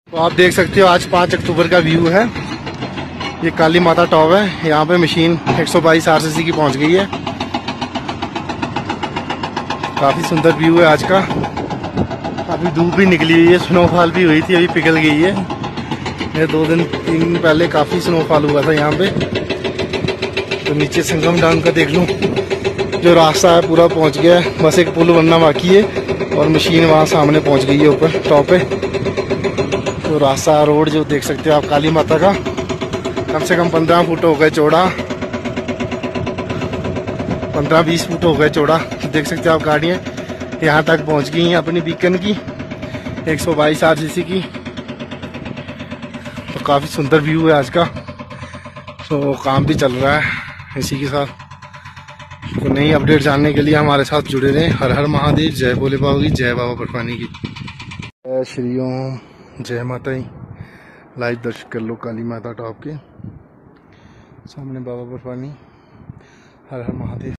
तो आप देख सकते हो आज 5 अक्टूबर का व्यू है। ये काली माता टॉप है। यहाँ पे मशीन 122 आरसीसी की पहुंच गई है। काफी सुंदर व्यू है आज का। अभी धूप भी निकली हुई है, स्नोफॉल भी हुई थी, अभी पिघल गई है। ये 2-3 दिन पहले काफी स्नोफॉल हुआ था यहाँ पे। तो नीचे संगम डांग का देख लूं, जो रास्ता है पूरा पहुंच गया है, बस एक पुल बनना बाकी है और मशीन वहां सामने पहुंच गई है ऊपर टॉप पे। तो रास्ता रोड जो देख सकते हो आप काली माता का, कम से कम 15 फुट हो गए चौड़ा, 15-20 फुट हो गए चौड़ा। तो देख सकते हो आप गाड़ियाँ यहाँ तक पहुँच गई हैं अपनी बीकन की 122 आरसीसी की। तो काफ़ी सुंदर व्यू है आज का। तो काम भी चल रहा है इसी के साथ। तो नई अपडेट जानने के लिए हमारे साथ जुड़े रहें। हर हर महादेव, जय भोले बाबा की, जय बाबा बर्फानी की। जय श्री ओम, जय माता ही। लाइव दर्शन कर लो काली माता टॉप के सामने, बाबा बर्फानी। हर हर महादेव।